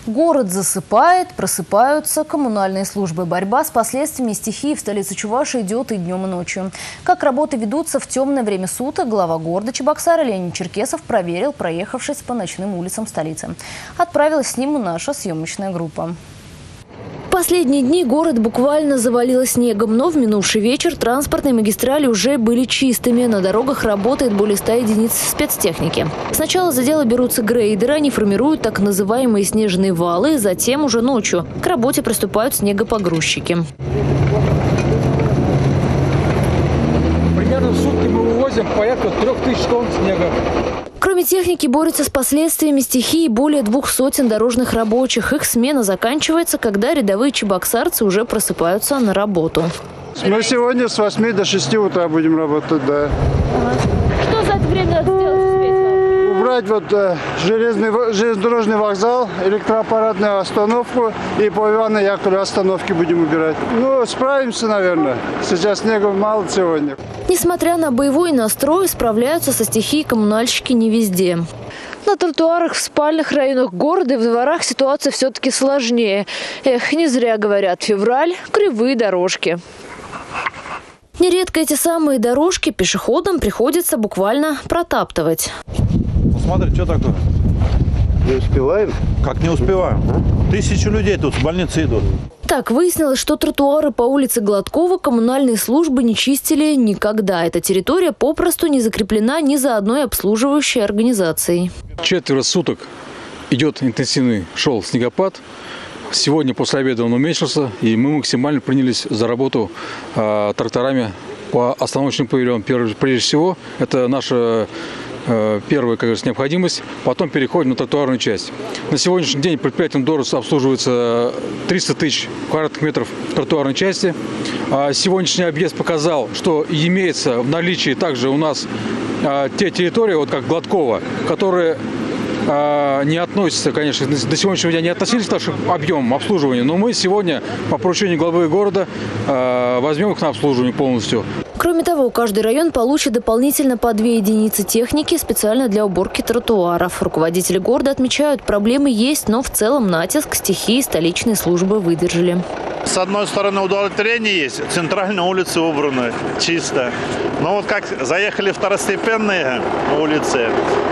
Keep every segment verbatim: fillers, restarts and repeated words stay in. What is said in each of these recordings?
Город засыпает, просыпаются коммунальные службы. Борьба с последствиями стихии в столице Чувашии идет и днем, и ночью. Как работы ведутся в темное время суток, глава города Чебоксары Леонид Черкесов проверил, проехавшись по ночным улицам столицы. Отправилась с ним наша съемочная группа. В последние дни город буквально завалило снегом, но в минувший вечер транспортные магистрали уже были чистыми. На дорогах работает более ста единиц спецтехники. Сначала за дело берутся грейдеры, они формируют так называемые снежные валы, затем уже ночью к работе приступают снегопогрузчики. Примерно в сутки мы вывозим порядка трех тысяч тонн снега. Кроме техники, борются с последствиями стихии более двух сотен дорожных рабочих. Их смена заканчивается, когда рядовые чебоксарцы уже просыпаются на работу. Мы сегодня с восьми до шести утра будем работать, да. Ага. Что за это время надо сделать? Убрать вот э, железный, железнодорожный вокзал, электроаппаратную остановку и по Ивану Яковлеву остановки будем убирать. Ну, справимся, наверное. Сейчас снега мало сегодня. Несмотря на боевой настрой, справляются со стихией коммунальщики не везде. На тротуарах в спальных районах города и в дворах ситуация все-таки сложнее. Эх, не зря говорят, февраль – кривые дорожки. Нередко эти самые дорожки пешеходам приходится буквально протаптывать. Смотри, что такое? Не успеваем? Как не успеваем? Тысячи людей тут в больнице идут. Так, выяснилось, что тротуары по улице Гладкова коммунальные службы не чистили никогда. Эта территория попросту не закреплена ни за одной обслуживающей организацией. Четверо суток идет интенсивный, шел снегопад. Сегодня после обеда он уменьшился, и мы максимально принялись за работу э, тракторами по остановочным павильонам. Прежде всего, это наша э, первая, как говорится, необходимость. Потом переходим на тротуарную часть. На сегодняшний день предприятием Дорос обслуживается триста тысяч квадратных метров в тротуарной части. А сегодняшний объезд показал, что имеется в наличии также у нас э, те территории, вот как Гладкова, которые не относятся, конечно, до сегодняшнего дня не относились к нашим объемам обслуживания, но мы сегодня по поручению главы города возьмем их на обслуживание полностью. Кроме того, каждый район получит дополнительно по две единицы техники специально для уборки тротуаров. Руководители города отмечают, проблемы есть, но в целом натиск стихии столичные службы выдержали. С одной стороны, удовлетворение есть, центральные улицы убраны, чисто. Но вот как заехали второстепенные улицы,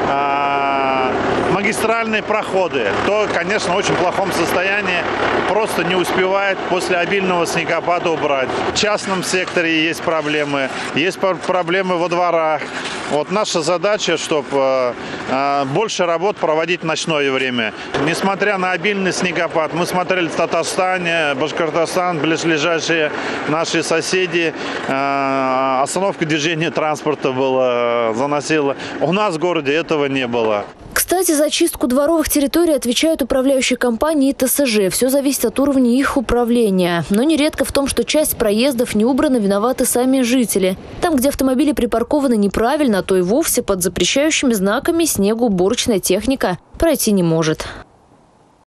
магистральные проходы, то, конечно, в очень плохом состоянии, просто не успевает после обильного снегопада убрать. В частном секторе есть проблемы, есть проблемы во дворах. Вот наша задача, чтобы э, больше работ проводить в ночное время. Несмотря на обильный снегопад, мы смотрели в Татарстане, Башкортостан, близлежащие наши соседи, э, остановка движения транспорта была, заносила. У нас в городе этого не было. Кстати, за чистку дворовых территорий отвечают управляющие компании и Тэ Эс Жэ. Все зависит от уровня их управления. Но нередко в том, что часть проездов не убрана, виноваты сами жители. Там, где автомобили припаркованы неправильно, то и вовсе под запрещающими знаками снегоуборочная техника пройти не может.